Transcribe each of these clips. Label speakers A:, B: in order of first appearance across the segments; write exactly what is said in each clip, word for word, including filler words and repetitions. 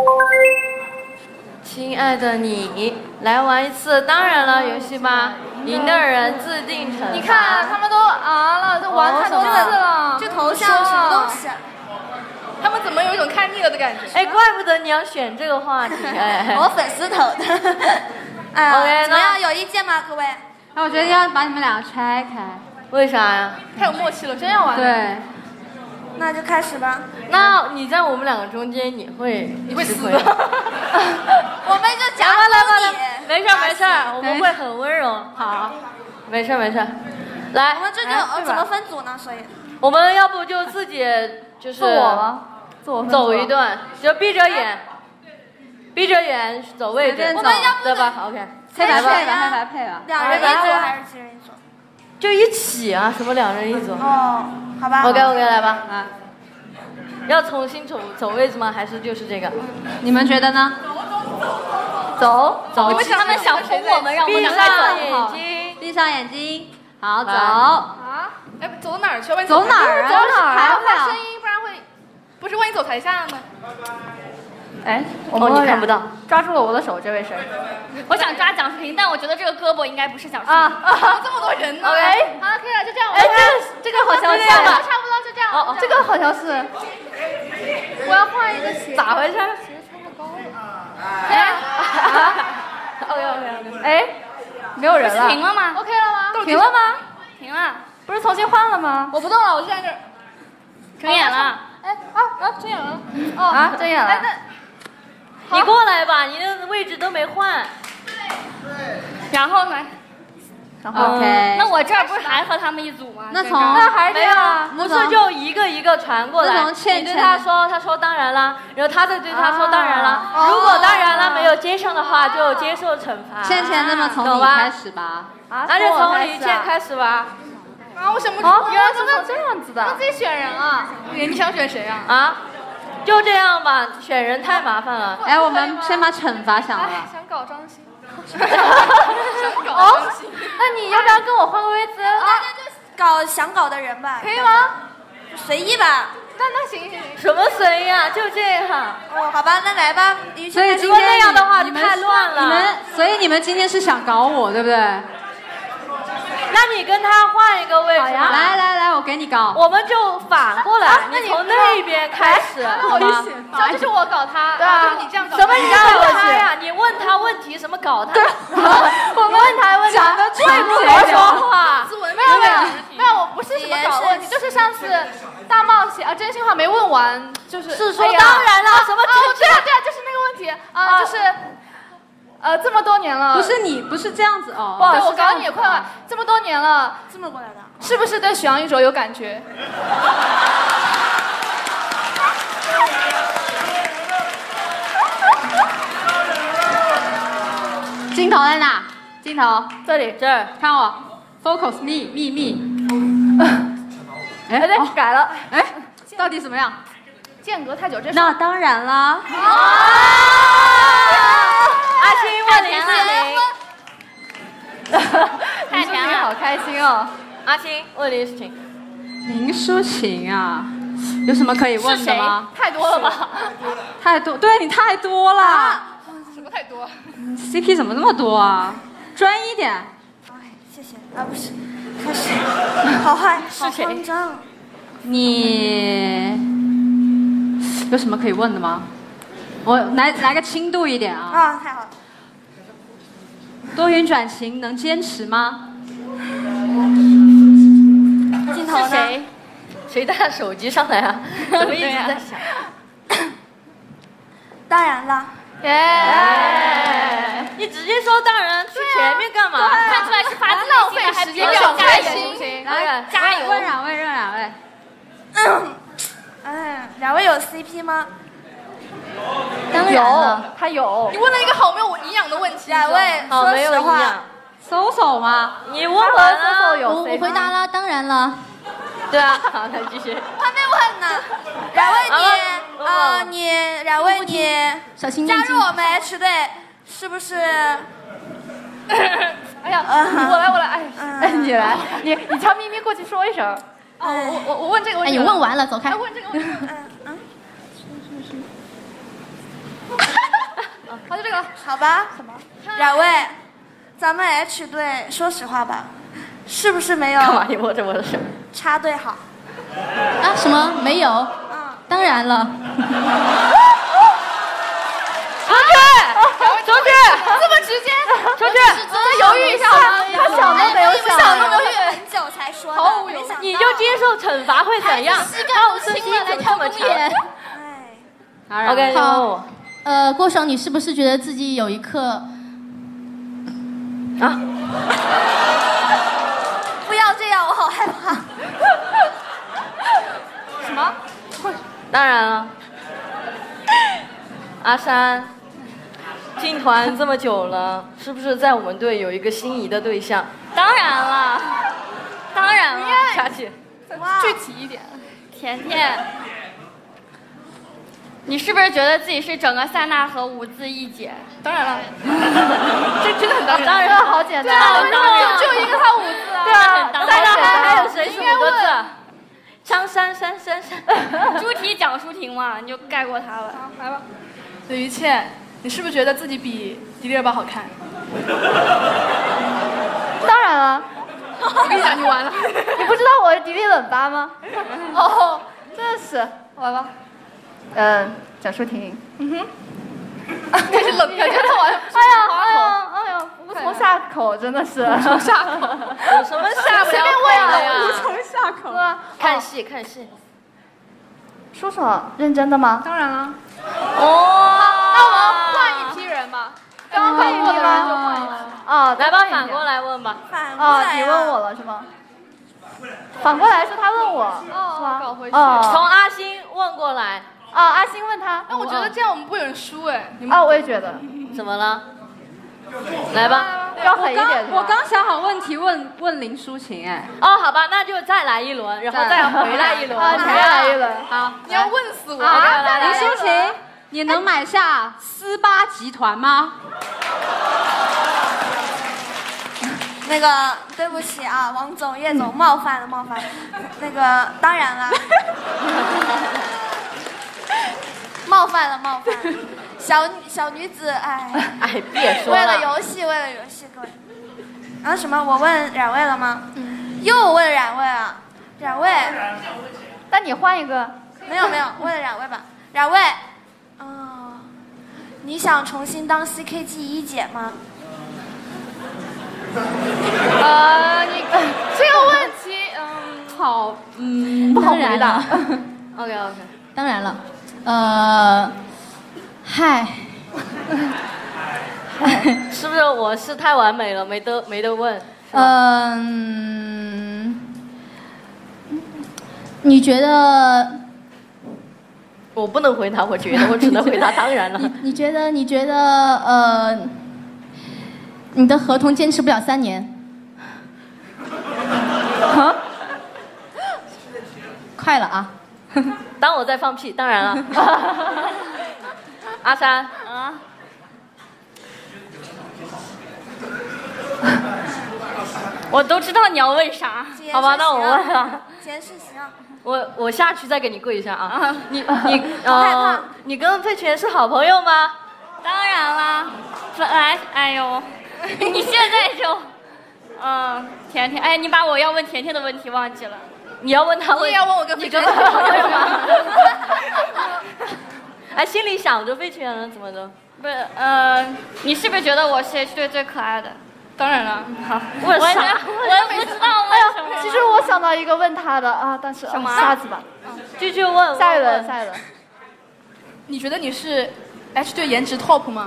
A: 亲爱的你，来玩一次当然了游戏吧，赢的人自定惩罚。
B: 你看他们都啊了，都玩太多次了，
C: 就头像什么东西？
B: 他们怎么有一种看腻了的感觉？
A: 哎，怪不得你要选这个话题。哎，
C: 我粉丝投的。哎
A: OK，
C: 怎么样？有意见吗，各位？
D: 那我觉得要把你们俩拆开。
A: 为啥呀？
B: 太有默契了，真要玩。
D: 对。
C: 那就开始吧。
A: 那你在我们两个中间，你会
B: 你会死
A: 的。
C: 我们就夹
A: 来吧来吧，
C: 你。
A: 没事没事，我们会很温柔。好，没事没事。来，
C: 我们这就怎么分组呢？所以
A: 我们要不就自己就是
B: 自我吗？自我
A: 走一段，就闭着眼，闭着眼走位置。
C: 我们要不
A: 对吧 ？OK。
D: 黑白配吧，黑白配吧。
C: 两人一组还是几人一组？
A: 就一起啊，什么两人一组？
C: 哦，好吧。
A: OK OK， 来吧。
D: 啊。
A: 要重新走走位置吗？还是就是这个？
D: 你们觉得呢？
A: 走走。
B: 你们想他们想哄我们，让我们两个
A: 闭上眼睛，
D: 闭上眼睛，好走。
B: 啊？哎，走到哪儿去？
D: 走哪儿啊？
B: 走哪儿？还要
D: 看
B: 声音，不然会，不是万一走台下了呢？
E: 哎，
A: 哦，你看不到，
E: 抓住了我的手，这位谁？
B: 我想抓蒋世平，但我觉得这个胳膊应该不是蒋世平。
E: 啊
B: 啊！这么多人呢。
E: OK，
B: 好，可以了，就这样。
E: 哎，这个这个好像是，
B: 差不多，差不多，就这样。
E: 哦，这个好像是。
B: 我要换一个鞋。
A: 咋回事？
B: 鞋穿的高了。
E: 哎啊 ！OK OK OK。哎，没有人了。
B: 停了吗 ？OK 了吗？
E: 停了吗？
B: 停了。
E: 不是重新换了吗？
B: 我不动了，我就在这儿。睁眼了。哎啊啊！睁眼了。哦
E: 啊，睁眼了。
B: 哎，那。
A: 你过来吧，你的位置都没换。
B: 然后呢？
E: 然后
D: OK。
B: 那我这儿不是还和他们一组吗？
D: 那从
E: 那还是这样啊？
A: 不是就一个一个传过来。你对他说，他说当然啦，然后他再对他说当然啦。如果当然啦没有接上的话，就接受惩罚。
D: 倩倩，那么从你开始吧。
E: 啊，
A: 那就从李倩开始吧。
B: 啊，我想不出。
E: 哦，原来是这样子的。
B: 那自己选人啊？你想选谁啊？
A: 啊？就这样吧，选人太麻烦了。
D: 哎，我们先把惩罚想了。
B: 想搞张鑫。
E: 想搞张鑫。那你要不要跟我换个位置？
C: 大家就搞想搞的人吧。
B: 可以吗？
C: 随意吧。
B: 那那行行行。
A: 什么随意啊？就这样。
C: 哦，好吧，那来吧。
D: 所以今天
A: 那样的话就太乱了。
D: 你们，所以你们今天是想搞我，对不对？
A: 那你跟他换一个位置。
D: 来来来，我给你搞。
A: 我们就反过来，你从那边开始，好吗？
B: 这就是我搞他，
A: 对啊，
B: 就是你这样搞。
A: 什么你搞他呀？你问他问题，什么搞他？
D: 我问他问题，
A: 讲的最不会说话。
B: 没有没有没有，我不是什么搞问题，就是上次大冒险啊，真心话没问完，就是
A: 是说当然了，什么？
B: 哦，对啊对啊，就是那个问题啊，就是。呃，这么多年了，
D: 不是你，不是这样子哦。
B: 对，我搞你也快了，这么多年了，
C: 这么过来的，
B: 是不是对许阳一卓有感觉？
D: 镜头在哪？镜头
E: 这里，
A: 这儿，
D: 看我 ，focus me me me。
E: 哎，对，改了。
D: 哎，到底怎么样？
B: 间隔太久，这是。
D: 那当然啦。
A: 阿星问林志玲，
B: 太甜了，
E: 好开心哦！
A: 阿星问林诗晴，
D: 林抒情啊，有什么可以问的吗？
B: 太多了吧？
D: 太多，对你太多了。
B: 什么太多
D: ？C P 怎么那么多啊？专一点。
C: 哎，谢谢啊，不是，开始，好害，好慌张。
D: 你有什么可以问的吗？我来来个轻度一点啊！
C: 啊，太好了。
D: 多云转晴能坚持吗？
C: 镜头呢？
A: 谁？谁带手机上来啊？怎么一直在响？
C: 当然了。
A: 耶！你直接说当然，去前面干嘛？
B: 看出来是发自浪费时间，表开心，
D: 来，
B: 加油！
D: 问两位，问两位。
C: 哎，两位有 C P 吗？
D: 当然了，
E: 他有。
B: 你问了一个好没有营养的问题。
C: 两位，说实话，
D: 搜搜吗？
A: 你问完了，
E: 有
D: 我我回答了，当然了。
A: 对啊，好，那继续。
C: 我还没问呢。两位你，呃，你两位你加入我们 H 队是不是？
B: 哎呀，我来我来，哎，
E: 哎，你来，你你悄咪咪过去说一声。
B: 哦，我我我问这个问题。
D: 哎，你问完了，走开。
B: 哎，问这个问题。
C: 嗯嗯。 好吧。什么？冉魏，咱们 H 队说实话吧，是不是没有？
A: 干嘛你握着我的手？
C: 插队好。
F: 啊？什么？没有？
C: 嗯。
F: 当然了。
A: 出去！出去！
B: 这么直接？
A: 出去！
B: 再犹豫一下吗？他想都没有想，
C: 想都犹豫很久才说的。
B: 毫无犹豫。
A: 你就接受惩罚会怎样？好胜心怎么这么强？
C: 哎。
A: OK，
F: 好。呃，郭爽，你是不是觉得自己有一刻
A: 啊？
C: 不要这样，我好害怕。
B: 什么？
A: 当然了。阿山，进团这么久了，是不是在我们队有一个心仪的对象？
E: 当然了，当然了。
A: 佳琪，
B: 具体一点。
E: 甜甜，你是不是觉得自己是整个塞纳河五字一姐？
B: 当然了，这真的很当然。
A: 当然好简单，
B: 当然就就一个他五字啊。
A: 对啊，塞纳河还有谁是五个字？张珊珊珊珊，
E: 朱提蒋舒婷嘛，你就盖过他了。
B: 来吧。李于倩，你是不是觉得自己比迪丽热巴好看？
G: 当然了，
B: 我跟你讲，你完了。
G: 你不知道我是迪丽冷巴吗？哦，真是，来吧。嗯，蒋舒婷。
B: 嗯哼。开始冷，感觉他完。
G: 哎呀，哎呀，哎呀，无从下口，真的是。
B: 无从下口。
A: 有什么下不了口的呀？
B: 无从下口。
G: 是吧？
A: 看戏，看戏。
G: 舒爽，认真的吗？
B: 当然了。
A: 哦。
B: 那我们换一批人吧。刚换过的人就换一批。
G: 啊，
A: 来吧，反过来问吧。
C: 反过来。
G: 啊，你问我了是吗？反过来是他问我，是吧？
B: 搞回去。
A: 从阿星问过来。
G: 啊，阿星问他。
B: 那我觉得这样我们不会有人输哎。
G: 啊，我也觉得。
A: 怎么了？来吧，
G: 要狠一点。
D: 我刚想好问题问问林淑琴哎。
A: 哦，好吧，那就再来一轮，然后再回来一轮，
G: 再来一轮。
A: 好，
B: 你要问死我
D: 啊！林淑琴，你能买下斯巴集团吗？
C: 那个，对不起啊，王总、叶总，冒犯了，冒犯了。那个，当然了。冒犯了，冒犯了。小小女子，哎。
A: 哎，别说了。
C: 为了游戏，为了游戏，各位。啊什么？我问冉魏了吗？嗯。又问冉魏啊，冉魏。
G: 那你换一个。
C: 没有没有，问冉魏吧。冉魏。哦。你想重新当 C K G 一姐吗？
B: 呃，你这个问题，嗯，
D: 好，嗯，
G: 不好回答。
A: OK OK。
F: 当然了。呃，嗨，
A: 是不是我是太完美了，没得没得问？
F: 嗯，你觉得？
A: 我不能回答，我觉得我只能回答当然了。
F: 你你觉得？你觉得？呃，你的合同坚持不了三年？啊？快了啊！
A: 当我在放屁，当然了。阿山，
E: 啊，我都知道你要问啥。
A: 好吧，那我问了。
C: 解释行。
A: 我我下去再给你跪一下啊！你你呃，你跟佩泉是好朋友吗？
E: 当然啦，来，哎呦，你现在就，嗯，甜甜，哎，你把我要问甜甜的问题忘记了。
A: 你要问他问，
B: 你也要问我跟
A: 你跟他朋友吗？哎，心里想着飞犬了，怎么的？
E: 不是，呃，你是不是觉得我是 H 队最可爱的？
B: 当然了。
E: 好，
A: 问啥？
E: 我也不知道问什么。
G: 其实我想到一个问他的啊，但是
E: 什么？
G: 下次吧。
A: 继续问。
G: 下一轮，下一轮。
B: 你觉得你是 H 队颜值 top 吗？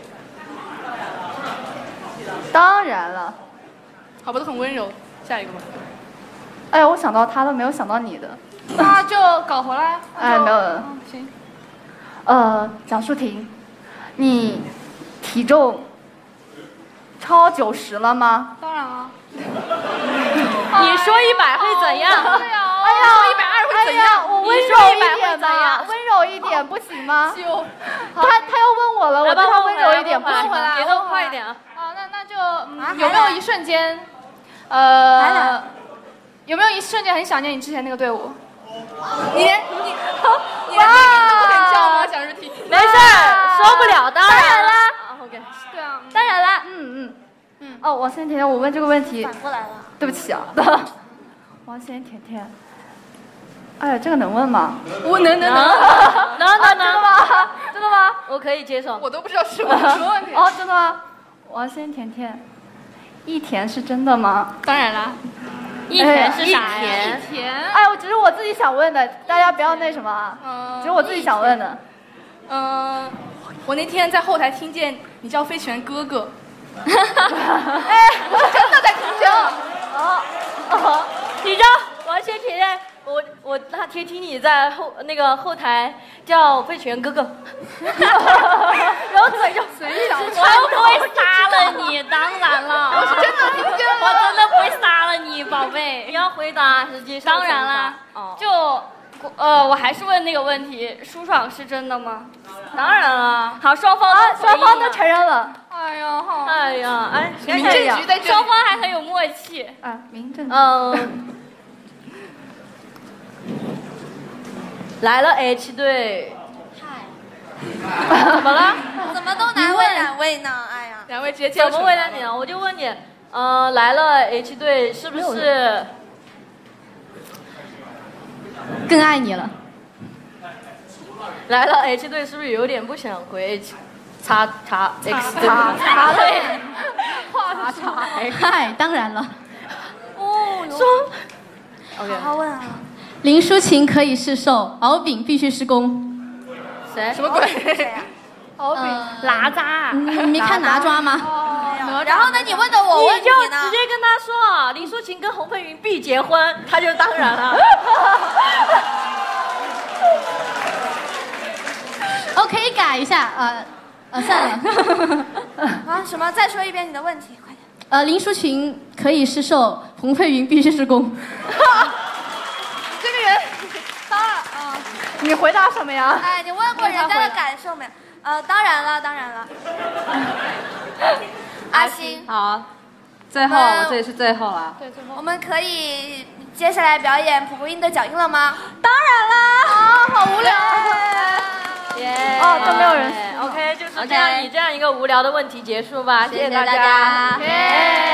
G: 当然了。
B: 好吧，都很温柔。下一个吧。
G: 哎呀，我想到他都没有想到你的。
B: 那就搞回来。
G: 哎，没有。
B: 嗯，行。
G: 呃，蒋舒婷，你体重超九十了吗？
B: 当然了。
A: 你说一百会怎样？
B: 对呀。
G: 哎呀，
B: 一百二会怎样？
G: 我温柔一点吧，温柔一点不行吗？
B: 就
G: 他他要问我了，我对他温柔一点不行吗？
A: 节奏快一点啊！
B: 啊，那那就有没有一瞬间，呃，有没有一瞬间很想念你之前那个队伍？你连你你连名都不肯叫吗？蒋舒婷？
A: 没事，说不了，当然了。OK。
G: 王心甜甜，我问这个问题，
C: 反过来了。
G: 对不起啊，王心甜甜。哎呀，这个能问吗？
A: 我能能能能能能能
G: 吗？真的吗？
A: 我可以接受。
G: 我都不知道是我什么问题。哦，真的吗？王心甜甜，一甜是真的吗？
E: 当然啦。一甜是啥呀？
G: 一甜。哎，我只是我自己想问的，大家不要那什么啊。嗯。只是我自己想问的。
B: 嗯，我那天在后台听见你叫飞泉哥哥。
G: 哎，我真的在听见。
A: 哦哦，你知道王心甜甜，我我那天听你在后那个后台叫飞泉哥哥，然后嘴就
G: 随意讲。
E: 我又不会杀了你，当然了。
G: 我是真的听见了。
E: 我真的不会杀了你，宝贝。
A: 你要回答是接受。
E: 当然啦，就呃，我还是问那个问题，舒爽是真的吗？
A: 当然了。
E: 好，双方
G: 啊，双方都承认了。
B: 哎呀，好。
A: 哎呀，哎，
B: 民政局在这里，
E: 双方还很有默契。
G: 啊，民政局。
A: 嗯。来了 H 队。
C: 嗨。
A: 怎么了？
C: 怎么都难为两位呢？哎呀。
B: 两位直接
A: 怎么为难你呢？我就问你，呃，来了 H 队是不是
F: 更爱你了？
A: 来了 H 队是不是有点不想回 H 叉叉 X 队？
G: 叉叉队。
F: 叉叉 X。嗨，当然了。
A: 哦，说。
C: 好好问啊。
F: 林淑琴可以是受，敖丙必须是攻。
A: 谁？
B: 什么鬼？
C: 谁呀？
B: 敖丙
E: 哪吒。
F: 你没看哪吒吗？
C: 哦。然后呢？你问的我问
A: 你就直接跟他说，林淑琴跟洪佩云必结婚，他就当然了。
F: 哦，可以改一下，呃，呃，算了。
C: 啊？什么？再说一遍你的问题，快点。
F: 呃，林淑琴可以是受，洪佩云必须是攻。
G: 这个人，当然啊，你回答什么呀？
C: 哎，你问过人家的感受没有？呃，当然了，当然了。阿星。
D: 好，最后我这里是最后了。
B: 对，最后。
C: 我们可以接下来表演蒲公英的脚印了吗？
G: 当然啦！啊，好无聊。
A: 耶！
G: 哦，都没有人。
A: OK，就是这样以这样一个无聊的问题结束吧，谢谢大家。
G: 耶。